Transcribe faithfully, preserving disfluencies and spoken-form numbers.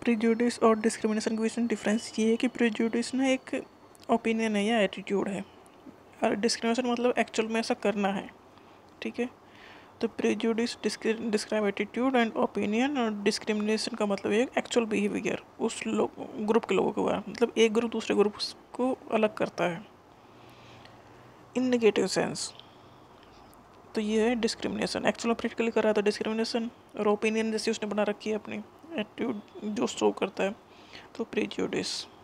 Prejudice और discrimination के बीच में डिफरेंस ये है कि प्रेजुडिस ना एक ओपिनियन है या एटीट्यूड है, और डिस्क्रिमिनेशन मतलब एक्चुअल में ऐसा करना है, ठीक है। तो prejudice describe attitude and opinion, और डिस्क्रिमिनेशन का मतलब है एक्चुअल बिहेवियर उस लोग ग्रुप के लोगों के बारे में, मतलब एक ग्रुप दूसरे ग्रुप को अलग करता है इन नेगेटिव सेंस। तो ये है डिस्क्रिमिनेशन। एक्चुअल प्रैक्टिकली कर रहा है तो डिस्क्रिमिनेशन, और ओपिनियन जैसे उसने बना रखी है अपनी एटीट्यूड जो शो करता है तो प्रेजुडिस।